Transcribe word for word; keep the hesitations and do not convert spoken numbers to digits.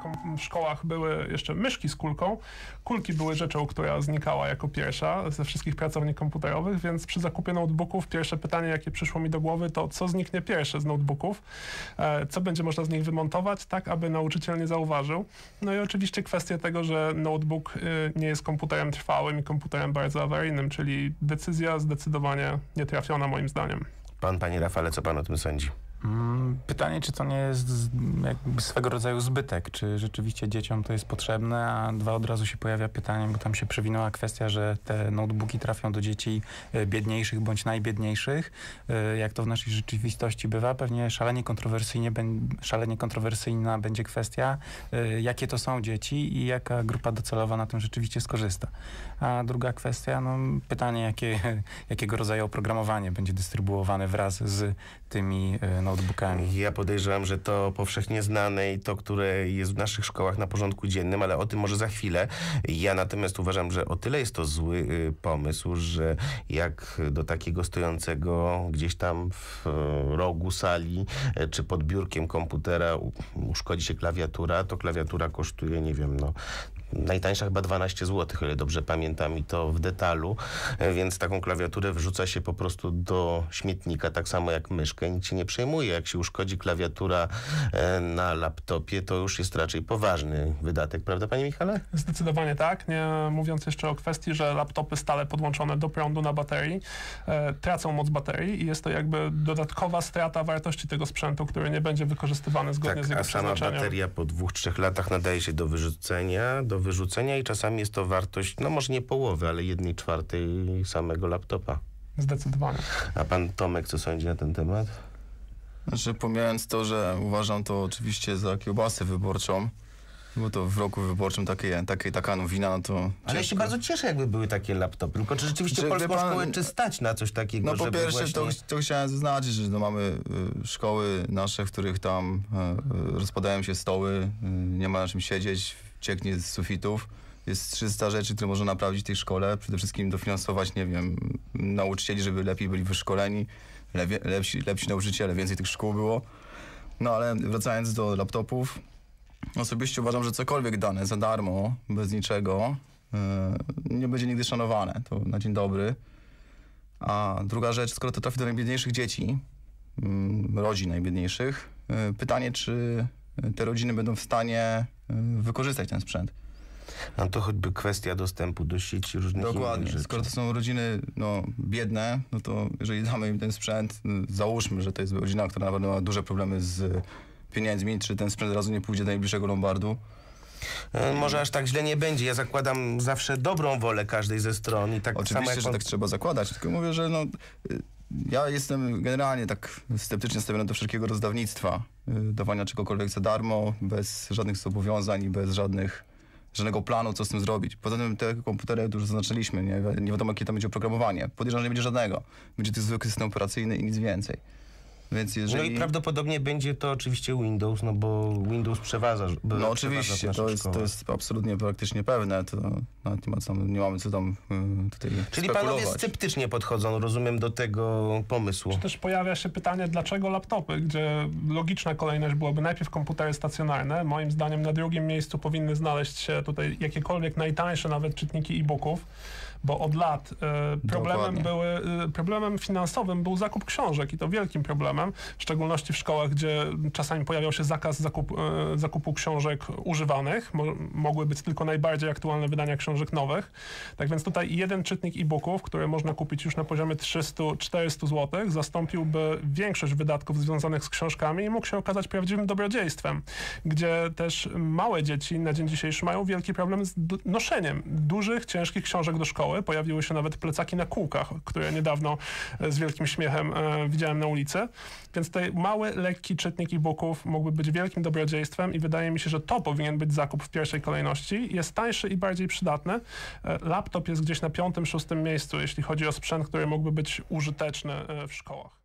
w szkołach były jeszcze myszki z kulką, kulki były rzeczą, która znikała jako pierwsza ze wszystkich pracowni komputerowych, więc przy zakupie notebooków pierwsze pytanie, jakie przyszło mi do głowy, to co zniknie pierwsze z notebooków, co będzie można z nich wymontować, tak aby nauczyciel nie zauważył. No i oczywiście kwestia tego, że notebook nie jest komputerem trwałym i komputerem bardzo awaryjnym, czyli decyzja zdecydowanie nietrafiona moim zdaniem. Pan, panie Rafale, co pan o tym sądzi? Pytanie, czy to nie jest jakby swego rodzaju zbytek, czy rzeczywiście dzieciom to jest potrzebne, a dwa, od razu się pojawia pytanie, bo tam się przewinęła kwestia, że te notebooki trafią do dzieci biedniejszych bądź najbiedniejszych. Jak to w naszej rzeczywistości bywa, pewnie szalenie kontrowersyjnie, szalenie kontrowersyjna będzie kwestia, jakie to są dzieci i jaka grupa docelowa na tym rzeczywiście skorzysta. A druga kwestia, no pytanie, jakie, jakiego rodzaju oprogramowanie będzie dystrybuowane wraz z tymi notebookami. Ja podejrzewam, że to powszechnie znane i to, które jest w naszych szkołach na porządku dziennym, ale o tym może za chwilę. Ja natomiast uważam, że o tyle jest to zły y, pomysł, że jak do takiego stojącego gdzieś tam w y, rogu sali y, czy pod biurkiem komputera u, uszkodzi się klawiatura, to klawiatura kosztuje, nie wiem, no najtańsza chyba dwanaście złotych, o ile dobrze pamiętam i to w detalu, więc taką klawiaturę wrzuca się po prostu do śmietnika, tak samo jak myszkę, nic się nie przejmuje. Jak się uszkodzi klawiatura na laptopie, to już jest raczej poważny wydatek, prawda, panie Michale? Zdecydowanie tak, nie mówiąc jeszcze o kwestii, że laptopy stale podłączone do prądu na baterii e, tracą moc baterii i jest to jakby dodatkowa strata wartości tego sprzętu, który nie będzie wykorzystywany zgodnie tak, z jego a sama przeznaczeniem. bateria po dwóch, trzech latach nadaje się do wyrzucenia, do wyrzucenia i czasami jest to wartość, no może nie połowy, ale jednej czwartej samego laptopa. Zdecydowanie. A pan Tomek, co sądzi na ten temat? Znaczy, pomijając to, że uważam to oczywiście za kiełbasę wyborczą, bo to w roku wyborczym takie, takie, taka nowina, no to Ale ciężko. ja się bardzo cieszę, jakby były takie laptopy. Tylko czy rzeczywiście Czy, polską wie pan, szkołę czy stać na coś takiego, No po żeby pierwsze, właśnie... to, to chciałem zaznaczyć, że no, mamy y, szkoły nasze, w których tam y, y, rozpadają się stoły, y, nie ma na czym siedzieć, cieknie z sufitów. Jest trzysta rzeczy, które można naprawić w tej szkole. Przede wszystkim dofinansować, nie wiem, nauczycieli, żeby lepiej byli wyszkoleni, lewie, lepsi, lepsi nauczyciele, więcej tych szkół było. No ale wracając do laptopów, osobiście uważam, że cokolwiek dane za darmo, bez niczego, yy, nie będzie nigdy szanowane. To na dzień dobry. A druga rzecz, skoro to trafi do najbiedniejszych dzieci, yy, rodzin najbiedniejszych, yy, pytanie, czy te rodziny będą w stanie yy, wykorzystać ten sprzęt. No to choćby kwestia dostępu do sieci różnych Dokładnie. innych rzeczy. Skoro to są rodziny no, biedne, no to jeżeli damy im ten sprzęt, załóżmy, że to jest rodzina, która naprawdę ma duże problemy z pieniędzmi, czy ten sprzęt od razu nie pójdzie do najbliższego lombardu. E, Może aż tak źle nie będzie. Ja zakładam zawsze dobrą wolę każdej ze stron i tak Oczywiście, samo jak że pan... tak trzeba zakładać, tylko mówię, że no, ja jestem generalnie tak sceptycznie nastawiony do wszelkiego rozdawnictwa, dawania czegokolwiek za darmo, bez żadnych zobowiązań i bez żadnych żadnego planu, co z tym zrobić. Poza tym te komputery, jak już zaznaczyliśmy, nie, nie wiadomo, jakie tam będzie oprogramowanie. Podejrzewam, że nie będzie żadnego. Będzie to zwykły system operacyjny i nic więcej. Więc jeżeli... No i prawdopodobnie będzie to oczywiście Windows, no bo Windows przeważa. No oczywiście, to jest, to jest absolutnie praktycznie pewne. To nawet nie, ma co, nie mamy co tam y, tutaj Czyli spekulować. panowie sceptycznie podchodzą, rozumiem, do tego pomysłu. Czy też pojawia się pytanie, dlaczego laptopy, gdzie logiczna kolejność byłaby najpierw komputery stacjonarne. Moim zdaniem na drugim miejscu powinny znaleźć się tutaj jakiekolwiek najtańsze nawet czytniki e-booków, bo od lat y, problemem, były, y, problemem finansowym był zakup książek i to wielkim problemem, w szczególności w szkołach, gdzie czasami pojawiał się zakaz zakup, y, zakupu książek używanych. Mo mogły być tylko najbardziej aktualne wydania książek nowych. Tak więc tutaj jeden czytnik e-booków, który można kupić już na poziomie trzysta czterysta złotych, zastąpiłby większość wydatków związanych z książkami i mógł się okazać prawdziwym dobrodziejstwem, gdzie też małe dzieci na dzień dzisiejszy mają wielki problem z noszeniem dużych, ciężkich książek do szkoły. Pojawiły się nawet plecaki na kółkach, które niedawno z wielkim śmiechem e, widziałem na ulicy. Więc ten mały, lekki czytnik e-booków mógłby być wielkim dobrodziejstwem i wydaje mi się, że to powinien być zakup w pierwszej kolejności. Jest tańszy i bardziej przydatny. E, laptop jest gdzieś na piątym, szóstym miejscu, jeśli chodzi o sprzęt, który mógłby być użyteczny e, w szkołach.